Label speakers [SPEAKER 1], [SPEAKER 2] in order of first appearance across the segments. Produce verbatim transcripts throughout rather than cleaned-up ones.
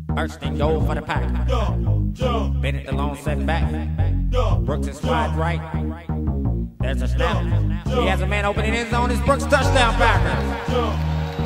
[SPEAKER 1] First and goal for the pack. Bennett the long set back. Brooks is wide right. There's a snap. He has a man open in his zone. It's Brooks touchdown Packers.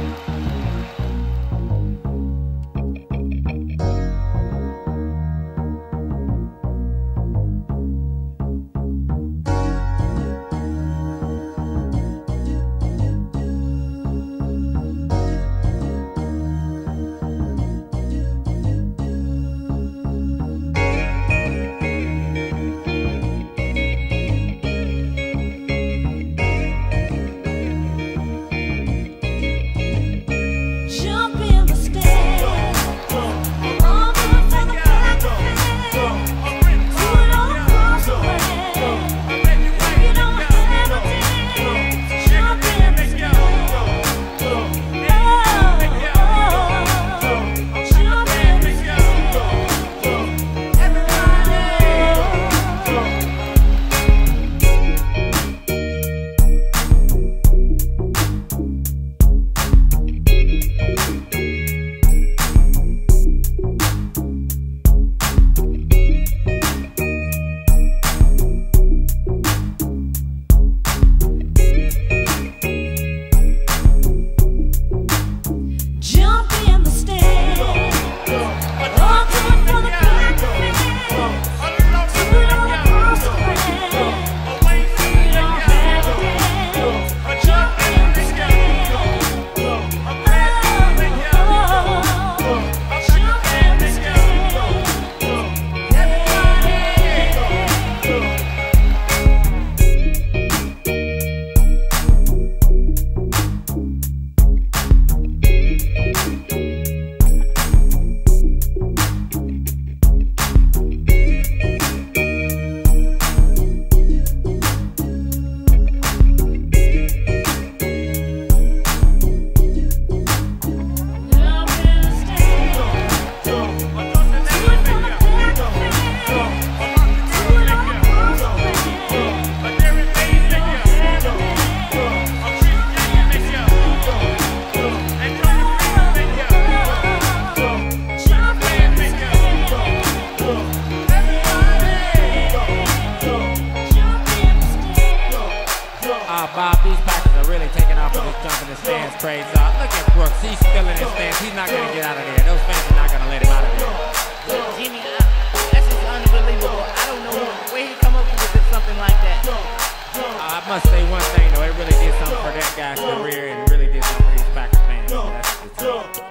[SPEAKER 1] Bob, these Packers are really taking off with this jump in the stands. Praise God. Look at Brooks. He's still in his stands. He's not going to get out of there. Those fans are not going to let him out of there.
[SPEAKER 2] Look, Jimmy, I, that's just unbelievable. I don't know where he come up with something like that.
[SPEAKER 1] Uh, I must say one thing, though. It really did something for that guy's career and really did something for these Packers fans. That's the truth.